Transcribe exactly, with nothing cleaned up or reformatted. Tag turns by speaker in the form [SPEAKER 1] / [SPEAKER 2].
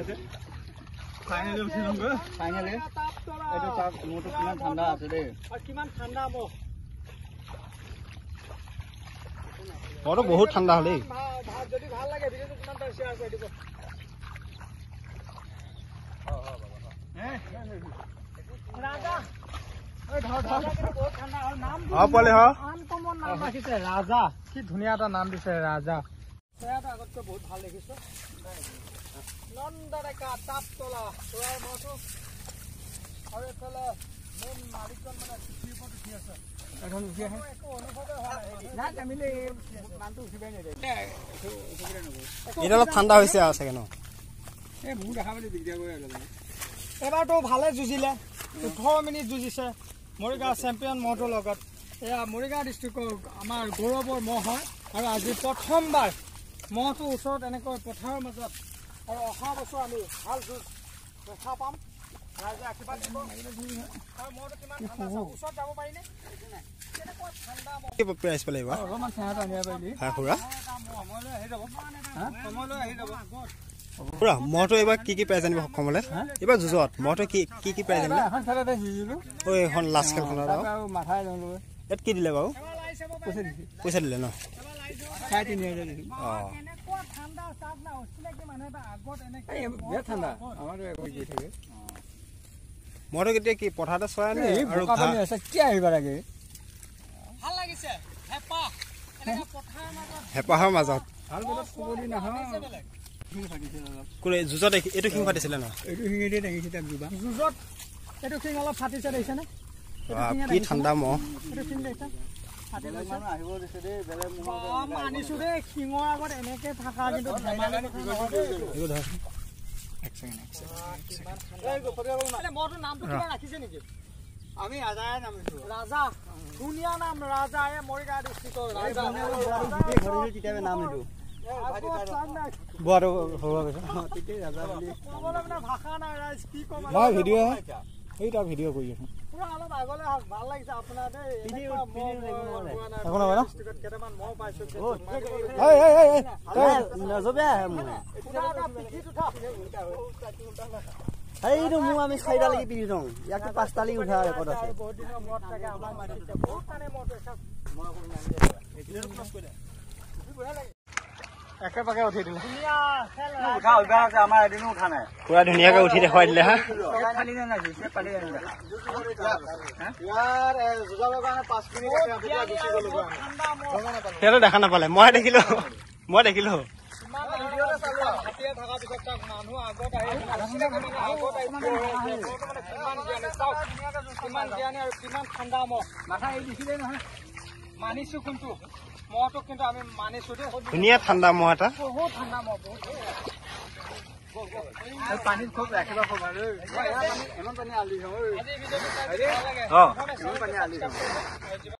[SPEAKER 1] আছে ফাইনালি উঠিলং গৈ ফাইনালি এইটো চাক মোৰটো কিমান ঠাণ্ডা আছে দেই আৰু কিমান ঠাণ্ডা মো
[SPEAKER 2] বড় বহুত ঠাণ্ডা হলেই
[SPEAKER 1] ভাত যদি ভাল লাগে ভিডিওটো কিমান তাৰ শেয়াৰ কৰি দিব অ অ বাবা হে ৰাজা ওই ধৰ ধৰ বহুত ঠাণ্ডা আৰু নাম
[SPEAKER 2] অ পলে হ
[SPEAKER 1] আনকমন নাম ৰাখিছে ৰাজা কি ধুনীয়া এটা নাম দিছে ৰাজা সেয়াটো আগতকৈ বহুত ভাল দেখিছো নন্দৰেকা তাপতলা তোৰাৰ মটো আৰু এফালে মেন মালিকজন মানে চিঠিৰ ওপৰত উঠি আছে এখন উঠি আহে একো অনুভৱে হোৱা নাই না মিলে নামটো উঠিবই নিদিয়ে
[SPEAKER 2] এটা অলপ ঠাণ্ডা হৈছে আৰু চাগে ন
[SPEAKER 1] এই বহুত দেখাবলৈ দিগদাৰ কৰি আহিলে এবাৰতো ভালে যুঁজিলে ওঠৰ মিনিট যুঁজিছে মৰিগাঁও চেম্পিয়ন মহটোৰ লগত এয়া মৰিগাঁও ডিষ্ট্ৰিক্টৰ আমাৰ গৌৰৱৰ মহ হয় আৰু আজি প্ৰথমবাৰ মহটোৰ ওচৰত এনেকৈ পথাৰৰ মাজত আৰু অহা বছৰ আমি ভাল যুঁজ দেখা পাম ৰাইজে আশীৰ্বাদ দিব আৰু মহটো কিমান ঠাণ্ডা ওচৰত যাব পাৰিনে কেনেকুৱা ঠাণ্ডা
[SPEAKER 2] কি প্ৰাইছ পালে বা
[SPEAKER 1] অলপমান চেহাটো আনিব পাৰিলি
[SPEAKER 2] হা খুৰা
[SPEAKER 1] সময়লৈ আহি যাব হা সময়লৈ আহি যাব
[SPEAKER 2] খুৰা মহটো এবাৰ কি কি প্ৰাইজ আনিব সক্ষম হ'লে এবাৰ যুঁজত মহটো কি কি কি প্ৰাইজ আনিলে
[SPEAKER 1] এখন খেলতে যুঁজিলো
[SPEAKER 2] ঐ এখন লাষ্ট খেলখনত
[SPEAKER 1] আৰু মাথাই ললো
[SPEAKER 2] ইয়াত কি দিলে বাৰু
[SPEAKER 1] পইচা দিছে
[SPEAKER 2] পইচা দিলে ন
[SPEAKER 1] চাৰে তিনি হাজাৰ দিছে
[SPEAKER 2] অ
[SPEAKER 1] কেনেকুৱা ঠাণ্ডা চাপ না অচিনাকি মানুহ এটা আগত এনেকে বিৰাট ঠাণ্ডা আমাৰতো একো দি থাকে
[SPEAKER 2] মহটো কেতিয়া কি পথাৰতে চৰাই নে আৰু
[SPEAKER 1] পানী আছে কি আহিব লাগে ভাল লাগিছে হেপাহ এনেকা পথাৰৰ মাজত
[SPEAKER 2] হেপাহৰ মাজত
[SPEAKER 1] ভাল বতৰত কুবলি নহয়
[SPEAKER 2] কোনে যুঁজত এইটো শিং ফাটিছিলে ন
[SPEAKER 1] এইটো শিঙেদি দাঙিছে তাক দিবা যুঁজত এইটো শিং অলপ ফাটিছে দেখিছে নে
[SPEAKER 2] কি ঠাণ্ডা মহ
[SPEAKER 1] এইটো শিং দেখিছা মানিছো দেই শিঙৰ আগত এনেকে থকা কিন্তু মহটোৰ নামটো কিবা ৰাখিছে নেকি আমি ৰাজাই নাম ৰাজা ধুনীয়া নাম ৰাজা এই মৰিগাঁও ডিষ্ট্ৰিক্টৰ ৰাজা নাম এইটো
[SPEAKER 2] বড় হওয়া গেছে
[SPEAKER 1] তেতিয়া ৰাজা বুলি ক'বলৈ মানে ভাষা নাই ৰাইজ কি ক'ম
[SPEAKER 2] মই ভিডিঅ' এইটা ভিডিঅ' কৰি আছো
[SPEAKER 1] পুৰা অলপ আগলৈ আহক ভাল লাগিছে আপোনাৰ দেই
[SPEAKER 2] এখন হ'ব না
[SPEAKER 1] কেইটামান মহ পাইছো
[SPEAKER 2] এই এই এই
[SPEAKER 1] এই নজবে মই পুৰা এটা পিঠিত উঠা
[SPEAKER 3] এইটো মোৰ আমি চাৰিটা লাগি পিৰি থওঁ ইয়াকতো পাঁচটা লাগি উঠা ৰেকৰ্ড আছে
[SPEAKER 1] বহুত দিনৰ মূৰত থাকে আমাৰ মাটিতে বহুত টানে মহটো এসাঁজ মই আপুনি নামি এইটো ক্লাছ কৰি দে একে পাকে উঠি দিলে ধুনীয়া খেল উঠা উঠা আছে আমাৰ এদিনো উঠা নাই
[SPEAKER 2] পুৰা ধুনীয়াকৈ উঠি দেখুৱাই দিলে হা
[SPEAKER 1] পানী নে নাই সে পানী আনিলা ইয়াৰ জুজাবৰ কাৰণে পাঁচ মিনিট আছে গুচি গ'লো
[SPEAKER 2] সেইটো দেখা নাপালে মই দেখিলো মই দেখিলো
[SPEAKER 1] কিমান ভিডিঅ'তে চালো হাতীয়ে থকা পিছত তাক মানুহ আগত আহি আগত আহি কিমান জ্ঞানী চাওক কিমান জ্ঞানী আৰু কিমান ঠাণ্ডা মহ মাথা এই দেখিলে নহয় মানিছো কিন্তু মহটো কিন্তু আমি মানিছো দেই
[SPEAKER 2] ধুনীয়া ঠাণ্ডা মহ এটা
[SPEAKER 1] বহুত ঠাণ্ডা মহ বহুত পানীত খুব ৰাখিব খুব ভাল ইমান পানী আলি হয় আজি ভিডিঅ'টো চাই ভাল লাগে
[SPEAKER 2] অ
[SPEAKER 1] ইমান পানী আলি